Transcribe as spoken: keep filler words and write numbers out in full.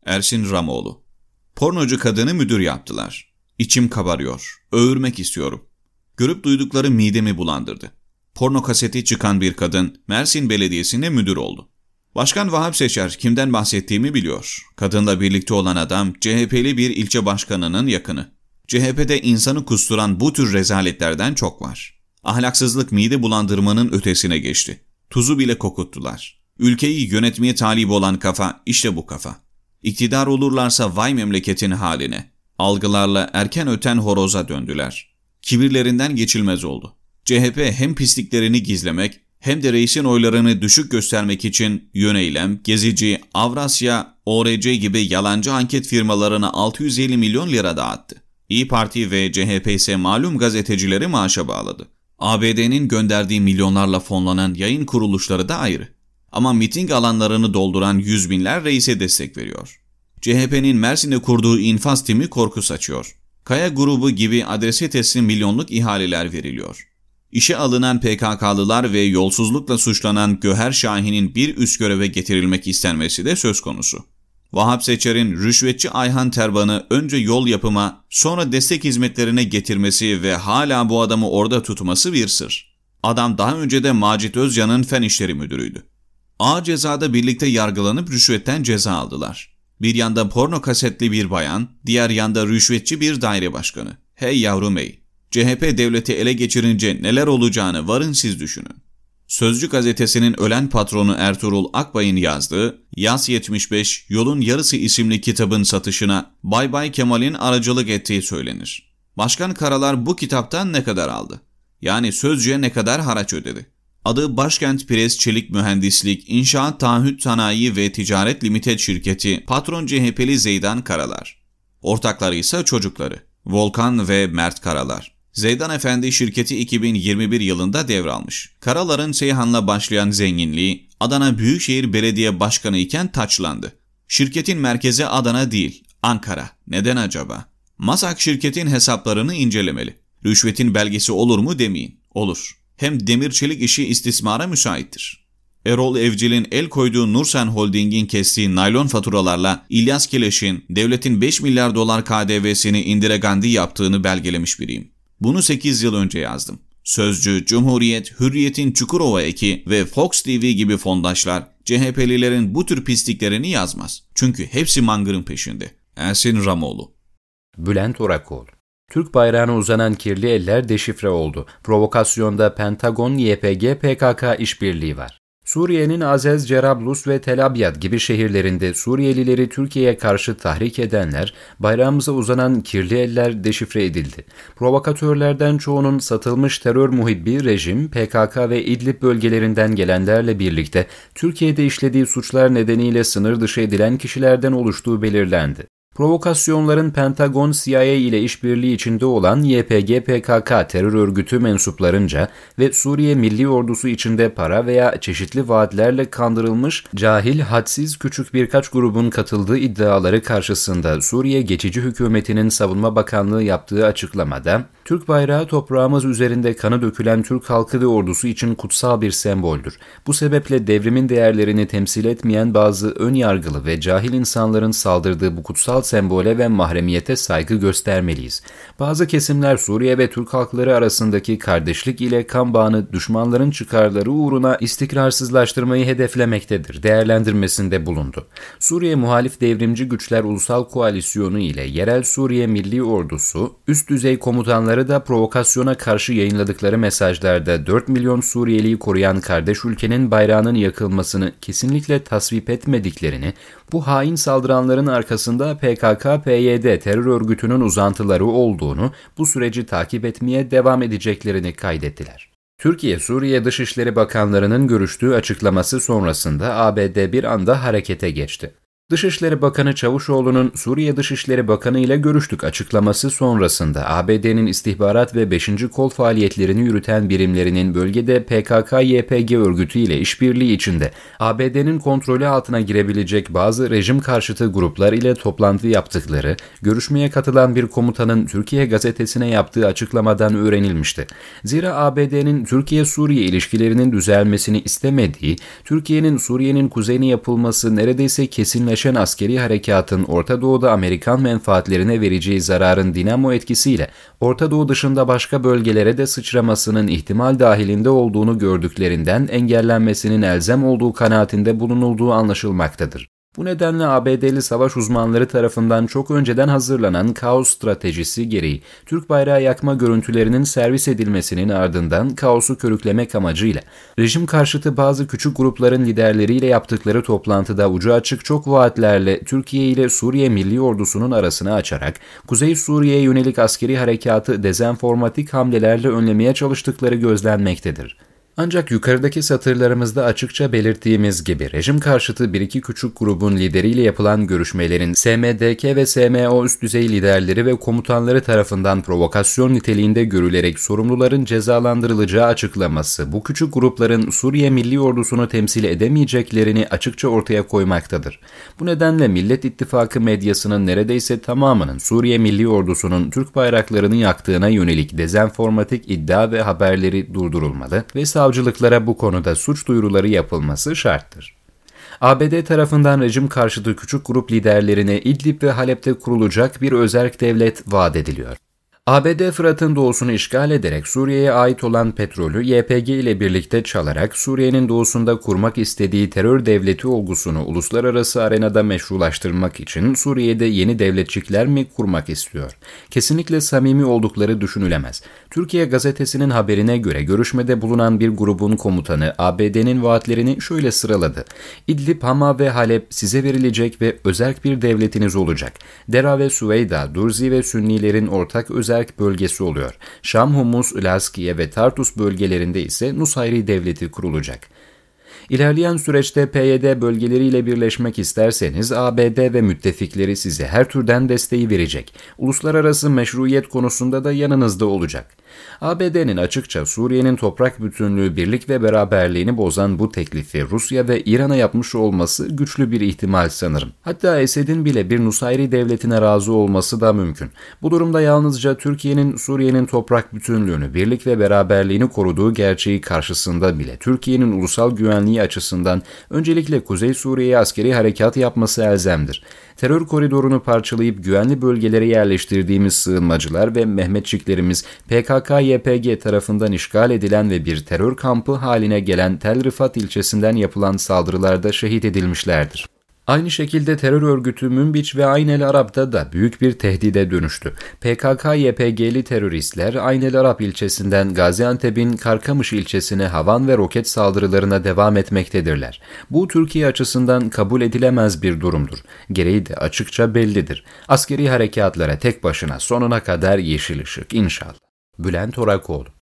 Ersin Ramoğlu. Pornocu kadını müdür yaptılar. İçim kabarıyor. Öğürmek istiyorum. Görüp duydukları midemi bulandırdı. Porno kaseti çıkan bir kadın Mersin Belediyesi'nde müdür oldu. Başkan Vahap Seçer kimden bahsettiğimi biliyor. Kadınla birlikte olan adam C H P'li bir ilçe başkanının yakını. C H P'de insanı kusturan bu tür rezaletlerden çok var. Ahlaksızlık mide bulandırmanın ötesine geçti. Tuzu bile kokuttular. Ülkeyi yönetmeye talip olan kafa işte bu kafa. İktidar olurlarsa vay memleketin haline. Algılarla erken öten horoza döndüler. Kibirlerinden geçilmez oldu. C H P hem pisliklerini gizlemek hem de reisin oylarını düşük göstermek için Yöneylem, Gezici, Avrasya, O R C gibi yalancı anket firmalarına altı yüz elli milyon lira dağıttı. İyi Parti ve C H P ise malum gazetecileri maaşa bağladı. A B D'nin gönderdiği milyonlarla fonlanan yayın kuruluşları da ayrı. Ama miting alanlarını dolduran yüz binler reise destek veriyor. C H P'nin Mersin'de kurduğu infaz timi korku saçıyor. Kaya grubu gibi adrese teslim milyonluk ihaleler veriliyor. İşe alınan P K K'lılar ve yolsuzlukla suçlanan Göher Şahin'in bir üst göreve getirilmek istenmesi de söz konusu. Vahap Seçer'in rüşvetçi Ayhan Terban'ı önce yol yapıma, sonra destek hizmetlerine getirmesi ve hala bu adamı orada tutması bir sır. Adam daha önce de Macit Özcan'ın fen işleri müdürüydü. A cezada birlikte yargılanıp rüşvetten ceza aldılar. Bir yanda porno kasetli bir bayan, diğer yanda rüşvetçi bir daire başkanı. Hey yavrum hey! C H P devleti ele geçirince neler olacağını varın siz düşünün. Sözcü gazetesinin ölen patronu Ertuğrul Akbay'ın yazdığı Yas yetmiş beş Yolun Yarısı isimli kitabın satışına Bay Bay Kemal'in aracılık ettiği söylenir. Başkan Karalar bu kitaptan ne kadar aldı? Yani Sözcü'ye ne kadar haraç ödedi? Adı Başkent Pres Çelik Mühendislik, İnşaat Taahhüt Sanayi ve Ticaret Limited şirketi, patron C H P'li Zeydan Karalar. Ortakları ise çocukları Volkan ve Mert Karalar. Zeydan Efendi şirketi iki bin yirmi bir yılında devralmış. Karalar'ın Seyhan'la başlayan zenginliği Adana Büyükşehir Belediye Başkanı iken taçlandı. Şirketin merkezi Adana değil, Ankara. Neden acaba? MASAK şirketin hesaplarını incelemeli. Rüşvetin belgesi olur mu demeyin. Olur. Hem demir çelik işi istismara müsaittir. Erol Evcil'in el koyduğu Nursen Holding'in kestiği naylon faturalarla İlyas Kileş'in devletin beş milyar dolar K D V'sini Indira Gandhi yaptığını belgelemiş biriyim. Bunu sekiz yıl önce yazdım. Sözcü, Cumhuriyet, Hürriyet'in Çukurova eki ve Fox T V gibi fondaşlar C H P'lilerin bu tür pisliklerini yazmaz. Çünkü hepsi mangırın peşinde. Ersin Ramoğlu. Bülent Orakoğlu. Türk bayrağına uzanan kirli eller deşifre oldu. Provokasyonda Pentagon, Y P G, P K K işbirliği var. Suriye'nin Azez, Cerablus ve Tel Abyad gibi şehirlerinde Suriyelileri Türkiye'ye karşı tahrik edenler, bayrağımıza uzanan kirli eller deşifre edildi. Provokatörlerden çoğunun satılmış terör muhibbi rejim, P K K ve İdlib bölgelerinden gelenlerle birlikte Türkiye'de işlediği suçlar nedeniyle sınır dışı edilen kişilerden oluştuğu belirlendi. Provokasyonların Pentagon, C I A ile işbirliği içinde olan Y P G P K K terör örgütü mensuplarınca ve Suriye Milli Ordusu içinde para veya çeşitli vaatlerle kandırılmış, cahil, hadsiz küçük birkaç grubun katıldığı iddiaları karşısında Suriye Geçici Hükümeti'nin Savunma Bakanlığı yaptığı açıklamada, Türk bayrağı toprağımız üzerinde kanı dökülen Türk halkı ve ordusu için kutsal bir semboldür. Bu sebeple devrimin değerlerini temsil etmeyen bazı ön yargılı ve cahil insanların saldırdığı bu kutsal sembole ve mahremiyete saygı göstermeliyiz. Bazı kesimler Suriye ve Türk halkları arasındaki kardeşlik ile kan bağını düşmanların çıkarları uğruna istikrarsızlaştırmayı hedeflemektedir değerlendirmesinde bulundu. Suriye Muhalif Devrimci Güçler Ulusal Koalisyonu ile yerel Suriye Milli Ordusu, üst düzey komutanları da provokasyona karşı yayınladıkları mesajlarda dört milyon Suriyeliyi koruyan kardeş ülkenin bayrağının yakılmasını kesinlikle tasvip etmediklerini, bu hain saldıranların arkasında P K K P Y D terör örgütünün uzantıları olduğunu, bu süreci takip etmeye devam edeceklerini kaydettiler. Türkiye-Suriye Dışişleri Bakanlarının görüştüğü açıklaması sonrasında A B D bir anda harekete geçti. Dışişleri Bakanı Çavuşoğlu'nun Suriye Dışişleri Bakanı ile görüştük açıklaması sonrasında A B D'nin istihbarat ve beşinci kol faaliyetlerini yürüten birimlerinin bölgede P K K Y P G örgütü ile işbirliği içinde A B D'nin kontrolü altına girebilecek bazı rejim karşıtı gruplar ile toplantı yaptıkları, görüşmeye katılan bir komutanın Türkiye gazetesine yaptığı açıklamadan öğrenilmişti. Zira A B D'nin Türkiye-Suriye ilişkilerinin düzelmesini istemediği, Türkiye'nin Suriye'nin kuzeyine yapılması neredeyse kesinleşmişti. etkinleşen askeri harekatın Orta Doğu'da Amerikan menfaatlerine vereceği zararın dinamo etkisiyle Orta Doğu dışında başka bölgelere de sıçramasının ihtimal dahilinde olduğunu gördüklerinden engellenmesinin elzem olduğu kanaatinde bulunulduğu anlaşılmaktadır. Bu nedenle A B D'li savaş uzmanları tarafından çok önceden hazırlanan kaos stratejisi gereği Türk bayrağı yakma görüntülerinin servis edilmesinin ardından kaosu körüklemek amacıyla rejim karşıtı bazı küçük grupların liderleriyle yaptıkları toplantıda ucu açık çok vaatlerle Türkiye ile Suriye Milli Ordusu'nun arasını açarak Kuzey Suriye'ye yönelik askeri harekatı dezenformatik hamlelerle önlemeye çalıştıkları gözlenmektedir. Ancak yukarıdaki satırlarımızda açıkça belirttiğimiz gibi rejim karşıtı bir iki küçük grubun lideriyle yapılan görüşmelerin S M D K ve S M O üst düzey liderleri ve komutanları tarafından provokasyon niteliğinde görülerek sorumluların cezalandırılacağı açıklaması bu küçük grupların Suriye Milli Ordusu'nu temsil edemeyeceklerini açıkça ortaya koymaktadır. Bu nedenle Millet İttifakı medyasının neredeyse tamamının Suriye Milli Ordusu'nun Türk bayraklarını yaktığına yönelik dezenformatik iddia ve haberleri durdurulmalı ve savcılıklara bu konuda suç duyuruları yapılması şarttır. A B D tarafından rejim karşıtı küçük grup liderlerine İdlib ve Halep'te kurulacak bir özerk devlet vaat ediliyor. A B D Fırat'ın doğusunu işgal ederek Suriye'ye ait olan petrolü Y P G ile birlikte çalarak Suriye'nin doğusunda kurmak istediği terör devleti olgusunu uluslararası arenada meşrulaştırmak için Suriye'de yeni devletçikler mi kurmak istiyor? Kesinlikle samimi oldukları düşünülemez. Türkiye gazetesinin haberine göre görüşmede bulunan bir grubun komutanı A B D'nin vaatlerini şöyle sıraladı. İdlib, Hama ve Halep size verilecek ve özerk bir devletiniz olacak. Dera ve Süveyda, Durzi ve Sünnilerin ortak özerk bölgesi oluyor. Şam, Humus, Laskiye ve Tartus bölgelerinde ise Nusayri devleti kurulacak. İlerleyen süreçte P Y D bölgeleriyle birleşmek isterseniz A B D ve müttefikleri size her türden desteği verecek. Uluslararası meşruiyet konusunda da yanınızda olacak. A B D'nin açıkça Suriye'nin toprak bütünlüğü, birlik ve beraberliğini bozan bu teklifi Rusya ve İran'a yapmış olması güçlü bir ihtimal sanırım. Hatta Esed'in bile bir Nusayri devletine razı olması da mümkün. Bu durumda yalnızca Türkiye'nin Suriye'nin toprak bütünlüğünü, birlik ve beraberliğini koruduğu gerçeği karşısında bile Türkiye'nin ulusal güvenliği açısından öncelikle Kuzey Suriye'ye askeri harekat yapması elzemdir. Terör koridorunu parçalayıp güvenli bölgelere yerleştirdiğimiz sığınmacılar ve Mehmetçiklerimiz P K K Y P G tarafından işgal edilen ve bir terör kampı haline gelen Tel Rifat ilçesinden yapılan saldırılarda şehit edilmişlerdir. Aynı şekilde terör örgütü Münbiç ve Ayn el Arab'da da büyük bir tehdide dönüştü. P K K Y P G'li teröristler Ayn el Arab ilçesinden Gaziantep'in Karkamış ilçesine havan ve roket saldırılarına devam etmektedirler. Bu Türkiye açısından kabul edilemez bir durumdur. Gereği de açıkça bellidir. Askeri harekatlara tek başına sonuna kadar yeşil ışık inşallah. Bülent Orakoğlu.